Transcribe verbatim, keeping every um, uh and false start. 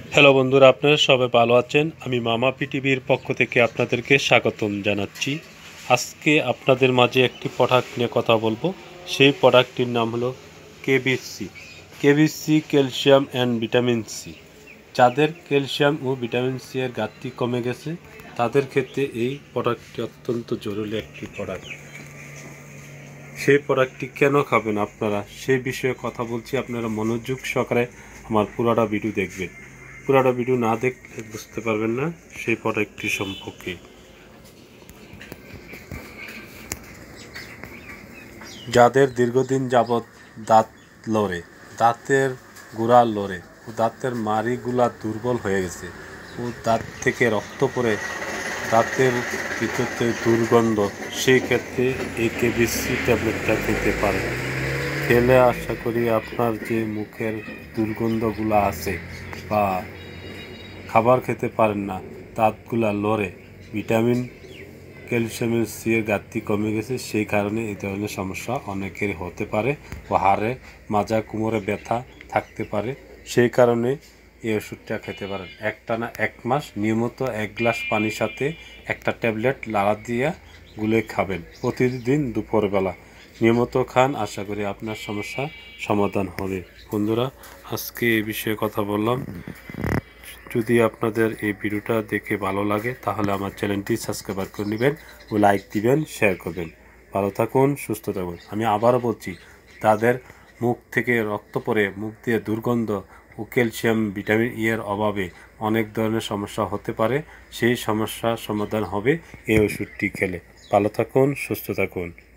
Hello বন্ধুরা, আপনারা সবাই ভালো আছেন। আমি মামা পিটিভির পক্ষ থেকে আপনাদেরকে স্বাগতম জানাচ্ছি। আজকে আপনাদের মাঝে একটি প্রোডাক্ট নিয়ে কথা বলবো। সেই প্রোডাক্টটির নাম হলো KBC. KBC calcium and vitamin C. যাদের ক্যালসিয়াম ও ভিটামিন সি এর ঘাটতি কমে গেছে তাদের ক্ষেত্রে এই প্রোডাক্টটি অত্যন্ত জরুরি একটি প্রোডাক্ট। সেই প্রোডাক্টটি কেন খাবেন আপনারা সেই বিষয়ে কথা বলছি। আপনারা মনোযোগ সহকারে আমার পুরোটা ভিডিও দেখবেন। পুরোটা ভিডিও না দেখলে বুঝতে পারবেন না সেই প্রোডাক্টটি সম্পর্কে। যাদের দীর্ঘদিন যাবৎ দাঁত লড়ে, দাঁতের গোড়া লড়ে ও দাঁতের মাড়িগুলা দুর্বল হয়ে গেছে ও দাঁত থেকে রক্ত পড়ে দাঁতের ভিতরতে দুর্গন্ধ, সেই ক্ষেত্রে এই কেবিসি ট্যাবলেটটা খেতে পারেন। খেলে আশা করি আপনার যে মুখের দুর্গন্ধগুলো আছে বা খাবার খেতে পারেন না, দাঁতগুলা লড়ে, ভিটামিন ক্যালসিয়ামের সি এর ঘাটতি কমে গেছে, সেই কারণে এই ধরনের সমস্যা অনেকের হতে পারে ও হাড়ে মাজা কোমরে ব্যথা থাকতে পারে। সেই কারণে এই ওষুধটা খেতে পারেন। একটানা এক মাস নিয়মিত এক গ্লাস পানির সাথে একটা ট্যাবলেট লাগা দিয়ে গুলে খাবেন প্রতিদিন দুপুরবেলা। নিয়মিত খান, আশা করি আপনার সমস্যা সমাধান হবে। বন্ধুরা, আজকে এই বিষয়ে কথা বললাম। যদি আপনাদের এই ভিডিওটা দেখে ভালো লাগে তাহলে আমার চ্যানেলটি সাবস্ক্রাইব করে নেবেন ও লাইক দিবেন, শেয়ার করবেন। ভালো থাকুন, সুস্থ থাকুন। আমি আবারও বলছি, তাদের মুখ থেকে রক্ত পড়ে, মুখ দিয়ে দুর্গন্ধ ও ক্যালসিয়াম ভিটামিন ই এর অভাবে অনেক ধরনের সমস্যা হতে পারে। সেই সমস্যার সমাধান হবে এই ওষুধটি খেলে। ভালো থাকুন, সুস্থ থাকুন।